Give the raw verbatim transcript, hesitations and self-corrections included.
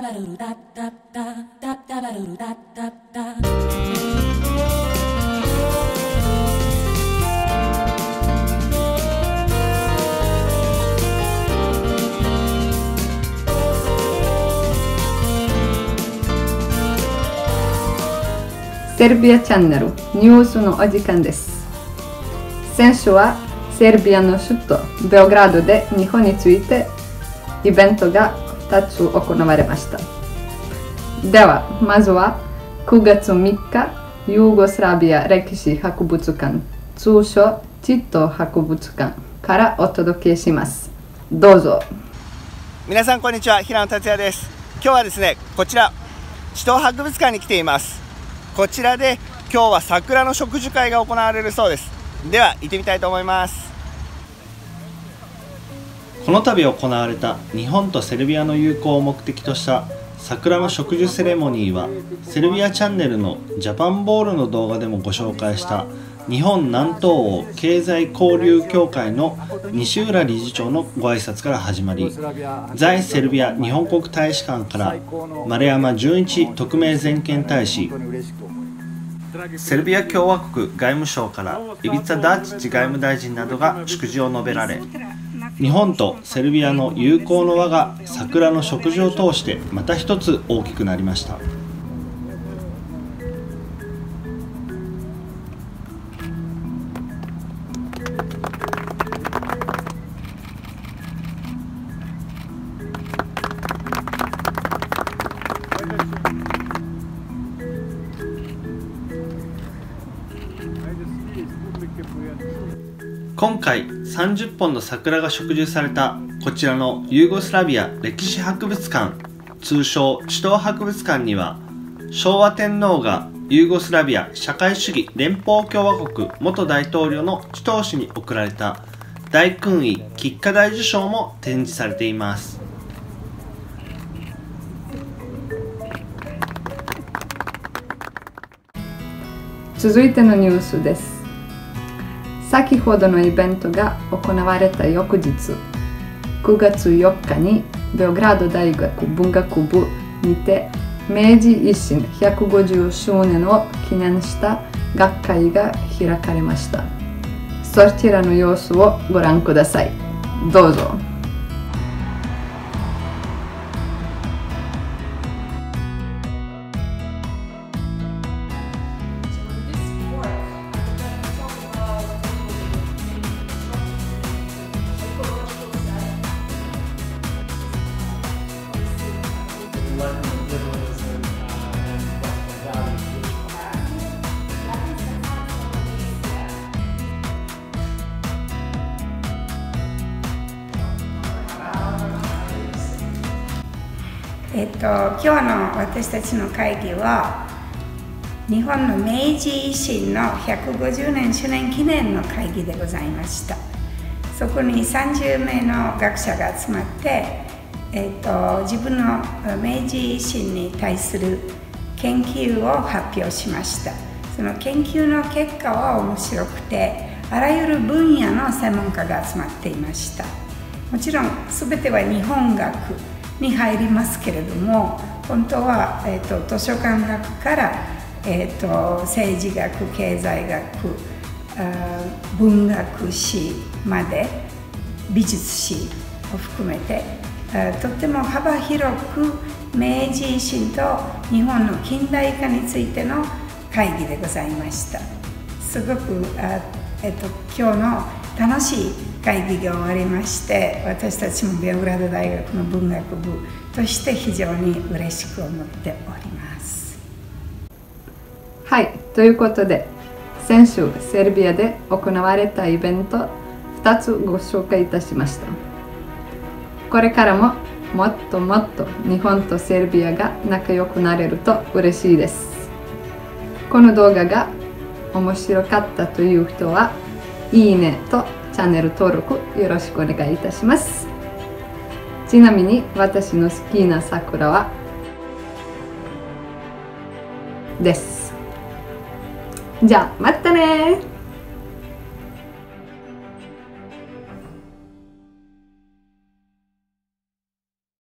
セルビアチャンネルニュースのお時間です。先週はセルビアの首都ベオグラードで日本についてイベントがふたつ行われました。ではまずはくがつみっかユーゴスラビア歴史博物館、通称ティト博物館からお届けします。どうぞ。 皆さんこんにちは、平野達也です。今日はですね、こちらティト博物館に来ています。こちらで今日は桜の植樹会が行われるそうです。では行ってみたいと思います。 この度行われた日本とセルビアの友好を目的とした桜の植樹セレモニーは、セルビアチャンネルのジャパンボールの動画でもご紹介した日本南東欧経済交流協会の西浦理事長のご挨拶から始まり、在セルビア日本国大使館から丸山純一特命全権大使、セルビア共和国外務省からイビツァ・ダーチッチ外務大臣などが祝辞を述べられ、日本とセルビアの友好の輪が桜の植樹を通してまた一つ大きくなりました。今回さんじゅっぽんの桜が植樹されたこちらのユーゴスラビア歴史博物館、通称ティト博物館には、昭和天皇がユーゴスラビア社会主義連邦共和国元大統領のティトー氏に贈られた大勲位菊花大綬章も展示されています。 続いてのニュースです。先ほどのイベントが行われた翌日、くがつよっかにベオグラード大学文学部にて明治維新ひゃくごじゅっしゅうねんを記念した学会が開かれました。そちらの様子をご覧ください。どうぞ。 えっと、今日の私たちの会議は日本の明治維新のひゃくごじゅうねん周年記念の会議でございました。そこにさんじゅうめいの学者が集まって、えっと、自分の明治維新に対する研究を発表しました。その研究の結果は面白くて、あらゆる分野の専門家が集まっていました。もちろん全ては日本学に入りますけれども、本当は、えー、と図書館学から、えー、と政治学、経済学、文学史まで美術史を含めて、とても幅広く明治維新と日本の近代化についての会議でございました。すごく、えー、と今日の楽しい会議が終わりまして、私たちもベオグラード大学の文学部として非常に嬉しく思っております。 はい、ということで先週セルビアで行われたイベントふたつご紹介いたしました。これからももっともっと日本とセルビアが仲良くなれると嬉しいです。この動画が面白かったという人はいいねとチャンネル登録よろしくお願いいたします。ちなみに私の好きな桜はです。じゃあまたね。